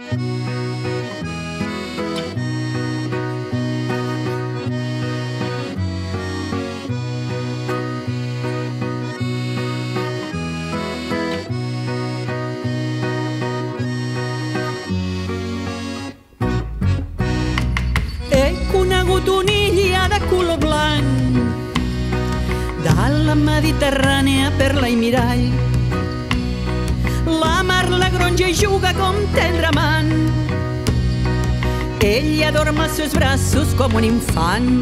He conegut una illa de color blanc de la Mediterrània, perla i mirall. La mar la gronja i juga com tendre amant. Ella dorm als seus braços com un infant.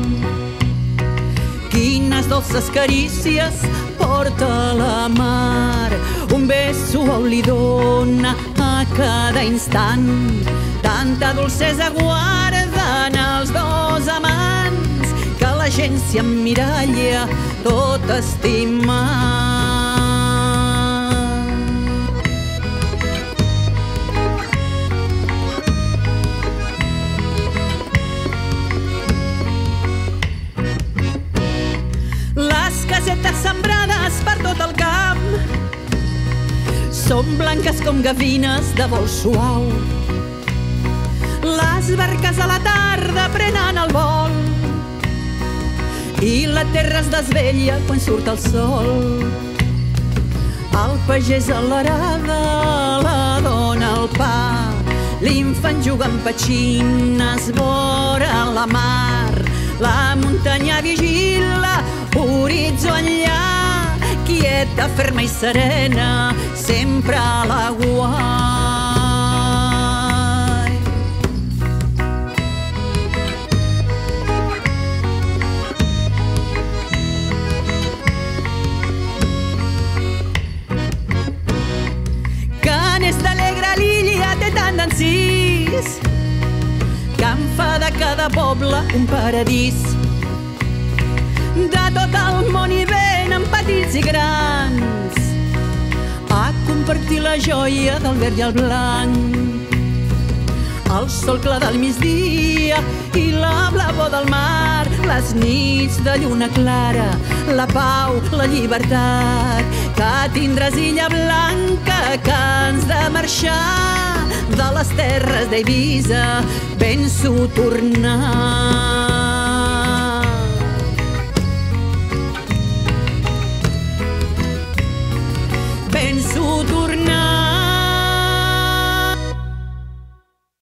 Quines dolces carícies porta la mar. Un bes suau li dona a cada instant. Tanta dolcesa guarden els dos amants que la gent s'hi emmiralla tot estimant. Les casetes sembrades per tot el camp són blanques com gavines de vol suau. Les barques a la tarda prenen el vol i la terra es desvella quan surt el sol. El pagès a l'arada, la dona al pa, l'infant juga amb petxines vora la mar. La muntanya vigila, horitzó enllà, quieta, ferma i serena, sempre a l'aguait. Que en fa de cada poble un paradís. De tot el món hi venen petits i grans a compartir la joia del verd i el blanc. El sol clar del migdia i la blavor del mar, les nits de lluna clara, la pau, la llibertat. Que tindràs illa blanca que ens de marxar de les terres d'Eivissa, ben-s'ho tornar.